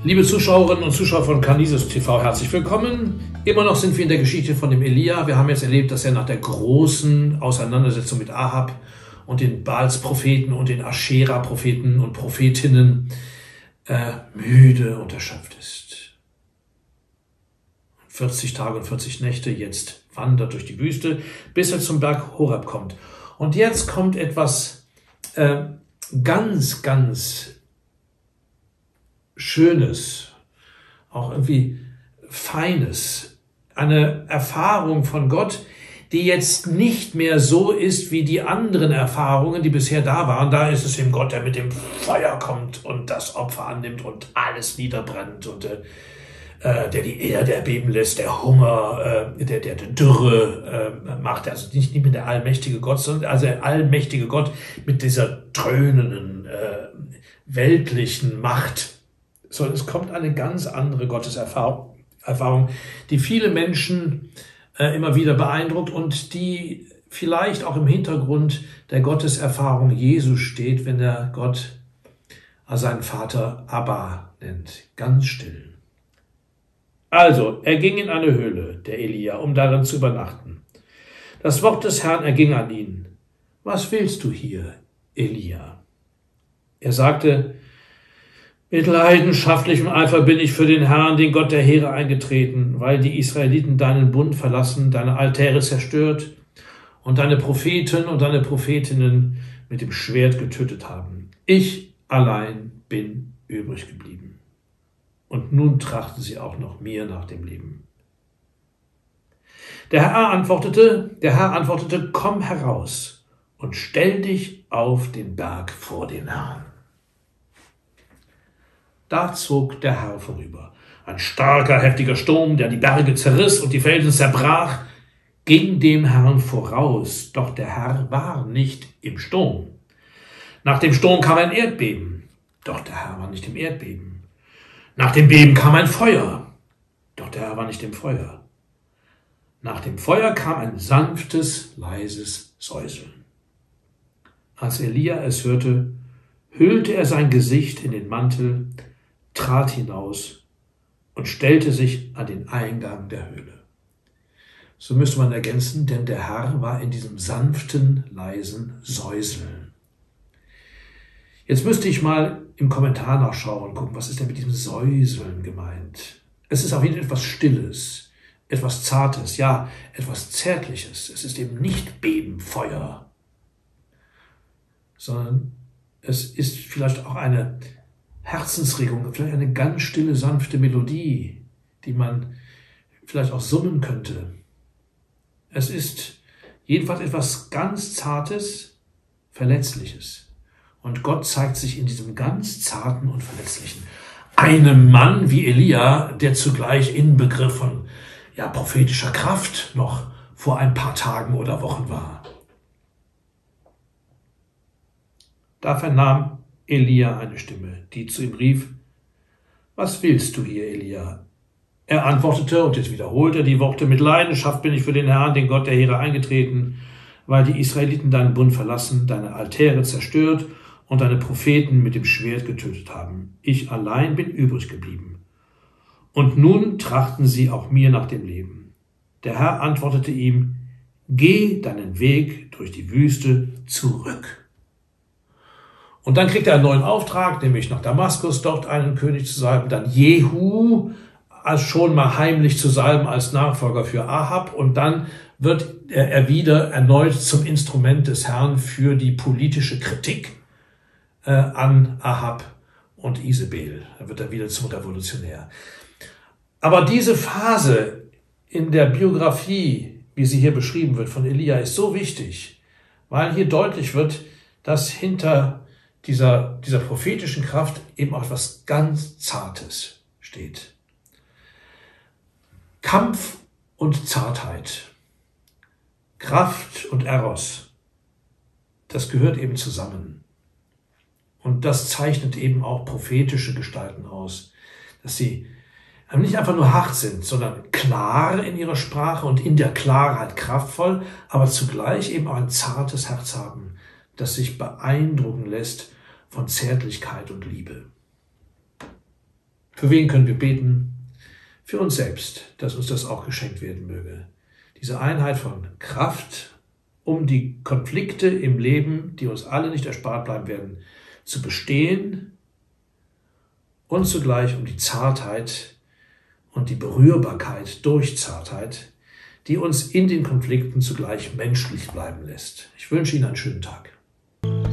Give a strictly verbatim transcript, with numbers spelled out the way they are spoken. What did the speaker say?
Liebe Zuschauerinnen und Zuschauer von Canisius T V, herzlich willkommen. Immer noch sind wir in der Geschichte von dem Elia. Wir haben jetzt erlebt, dass er nach der großen Auseinandersetzung mit Ahab und den Baals-Propheten und den Aschera-Propheten und Prophetinnen äh, müde und erschöpft ist. vierzig Tage und vierzig Nächte jetzt wandert durch die Wüste, bis er zum Berg Horeb kommt. Und jetzt kommt etwas äh, ganz, ganz Schönes, auch irgendwie Feines, eine Erfahrung von Gott, die jetzt nicht mehr so ist wie die anderen Erfahrungen, die bisher da waren. Da ist es eben Gott, der mit dem Feuer kommt und das Opfer annimmt und alles niederbrennt und äh, der die Erde erbeben lässt, der Hunger, äh, der, der, der Dürre äh, macht. Also nicht, nicht mit der allmächtige Gott, sondern also der allmächtige Gott mit dieser dröhnenden, äh, weltlichen Macht. Sondern es kommt eine ganz andere Gotteserfahrung, Erfahrung, die viele Menschen äh, immer wieder beeindruckt und die vielleicht auch im Hintergrund der Gotteserfahrung Jesu steht, wenn er Gott als seinen Vater Abba nennt, ganz still. Also, er ging in eine Höhle, der Elia, um darin zu übernachten. Das Wort des Herrn erging an ihn. Was willst du hier, Elia? Er sagte, mit leidenschaftlichem Eifer bin ich für den Herrn, den Gott der Heere, eingetreten, weil die Israeliten deinen Bund verlassen, deine Altäre zerstört und deine Propheten und deine Prophetinnen mit dem Schwert getötet haben. Ich allein bin übrig geblieben. Und nun trachten sie auch noch mir nach dem Leben. Der Herr antwortete, der Herr antwortete, komm heraus und stell dich auf den Berg vor den Herrn. Da zog der Herr vorüber. Ein starker, heftiger Sturm, der die Berge zerriss und die Felsen zerbrach, ging dem Herrn voraus. Doch der Herr war nicht im Sturm. Nach dem Sturm kam ein Erdbeben. Doch der Herr war nicht im Erdbeben. Nach dem Beben kam ein Feuer. Doch der Herr war nicht im Feuer. Nach dem Feuer kam ein sanftes, leises Säuseln. Als Elia es hörte, hüllte er sein Gesicht in den Mantel, trat hinaus und stellte sich an den Eingang der Höhle. So müsste man ergänzen, denn der Herr war in diesem sanften, leisen Säuseln. Jetzt müsste ich mal im Kommentar nachschauen und gucken, was ist denn mit diesem Säuseln gemeint? Es ist auf jeden Fall etwas Stilles, etwas Zartes, ja, etwas Zärtliches. Es ist eben nicht Beben, Feuer, sondern es ist vielleicht auch eine Herzensregung, vielleicht eine ganz stille, sanfte Melodie, die man vielleicht auch summen könnte. Es ist jedenfalls etwas ganz Zartes, Verletzliches. Und Gott zeigt sich in diesem ganz Zarten und Verletzlichen. Einem Mann wie Elia, der zugleich Inbegriff von ja, prophetischer Kraft noch vor ein paar Tagen oder Wochen war. Da vernahm Elia eine Stimme, die zu ihm rief, was willst du hier, Elia? Er antwortete, und jetzt wiederholt er die Worte, mit Leidenschaft bin ich für den Herrn, den Gott der Heere, eingetreten, weil die Israeliten deinen Bund verlassen, deine Altäre zerstört und deine Propheten mit dem Schwert getötet haben. Ich allein bin übrig geblieben. Und nun trachten sie auch mir nach dem Leben. Der Herr antwortete ihm, geh deinen Weg durch die Wüste zurück. Und dann kriegt er einen neuen Auftrag, nämlich nach Damaskus, dort einen König zu salben, dann Jehu als schon mal heimlich zu salben als Nachfolger für Ahab, und dann wird er wieder erneut zum Instrument des Herrn für die politische Kritik äh, an Ahab und Isabel. Da wird er wieder zum Revolutionär. Aber diese Phase in der Biografie, wie sie hier beschrieben wird von Elia, ist so wichtig, weil hier deutlich wird, dass hinter dieser, dieser prophetischen Kraft eben auch etwas ganz Zartes steht. Kampf und Zartheit, Kraft und Eros, das gehört eben zusammen. Und das zeichnet eben auch prophetische Gestalten aus, dass sie nicht einfach nur hart sind, sondern klar in ihrer Sprache und in der Klarheit kraftvoll, aber zugleich eben auch ein zartes Herz haben, das sich beeindrucken lässt von Zärtlichkeit und Liebe. Für wen können wir beten? Für uns selbst, dass uns das auch geschenkt werden möge. Diese Einheit von Kraft, um die Konflikte im Leben, die uns alle nicht erspart bleiben werden, zu bestehen und zugleich um die Zartheit und die Berührbarkeit durch Zartheit, die uns in den Konflikten zugleich menschlich bleiben lässt. Ich wünsche Ihnen einen schönen Tag.